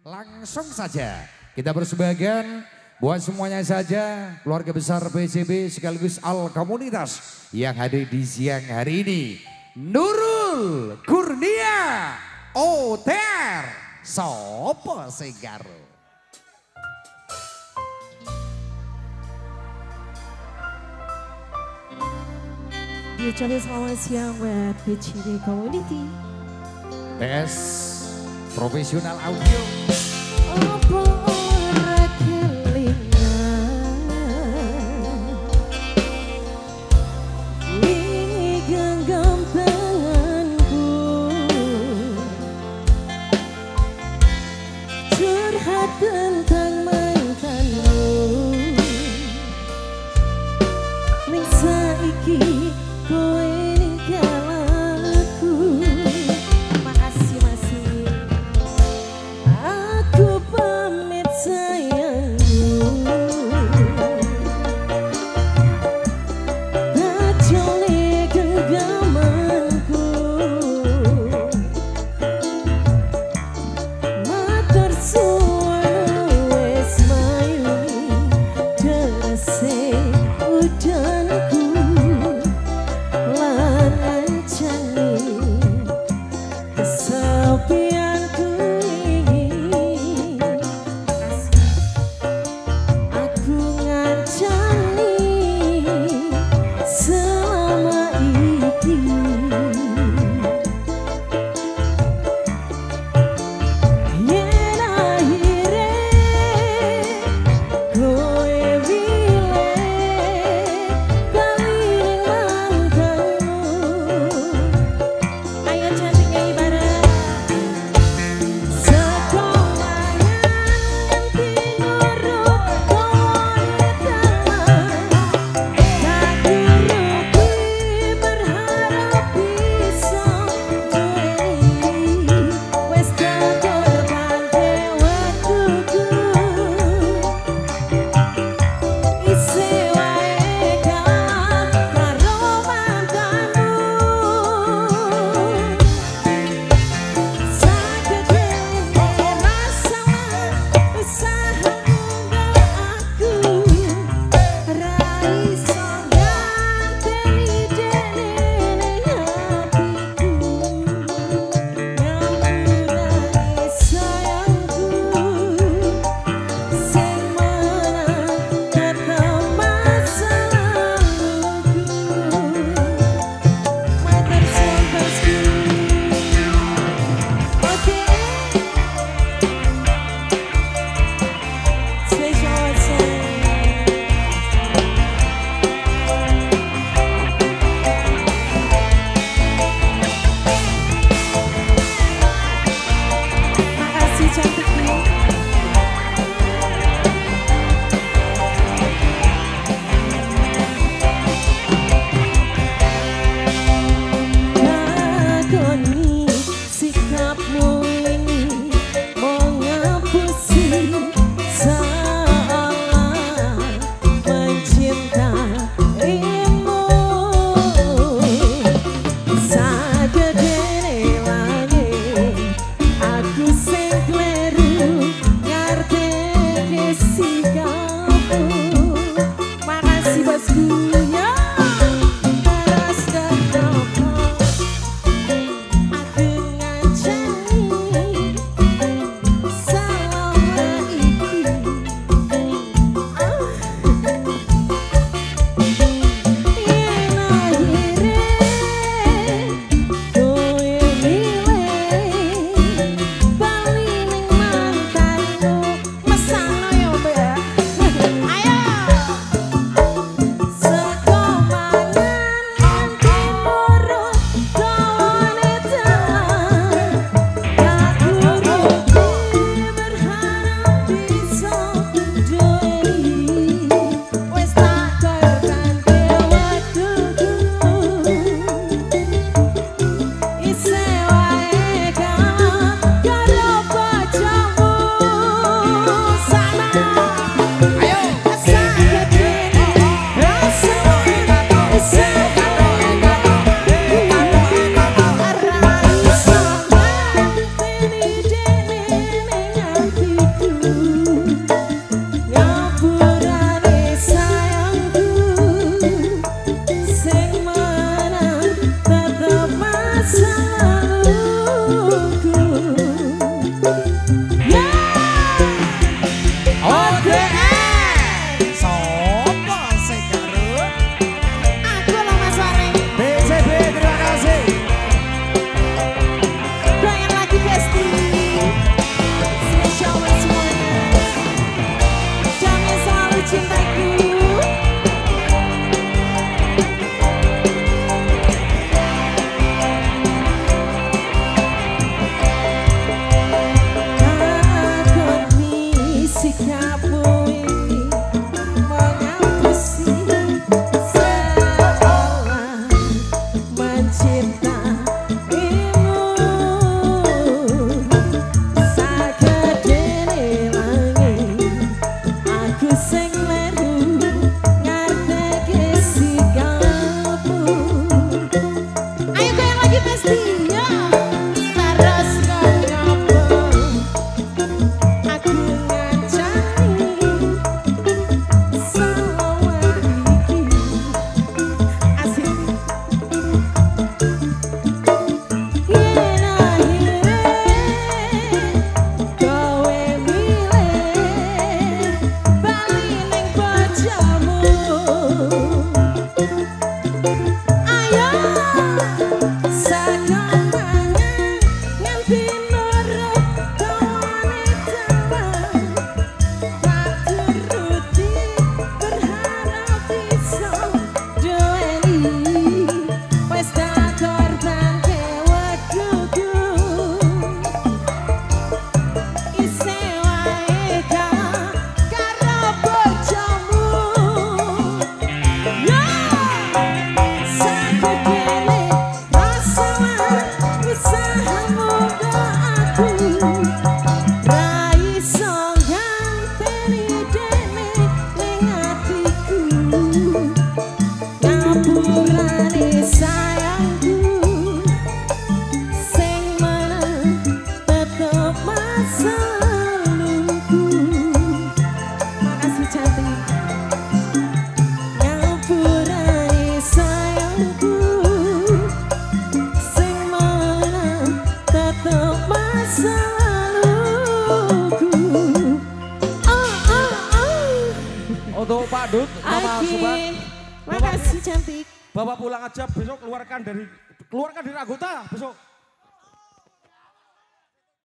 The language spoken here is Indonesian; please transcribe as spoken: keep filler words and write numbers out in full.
Langsung saja kita bersebagian buat semuanya saja keluarga besar P C B sekaligus Al Komunitas yang hadir di siang hari ini. Nurul Kurnia Oter Sopo Segaro. Ucapkan selamat siang buat P C B Community. P S Profesional Audio. Apa ora kelingan ini genggam tanganku curhat tentang mantanmu ning saiki kowe ninggal aku. Makasih masih aku pamit sayangku. Bajone genggamanku matur suwun masa laluku. Makasih cantik. Ngapurai sayangku, sing mana tetep masa laluku. Oh oh oh. Untuk Pak Dut, Mama Aki, Suba. makasih cantik. Bapak pulang aja besok keluarkan dari keluarkan dari anggota besok.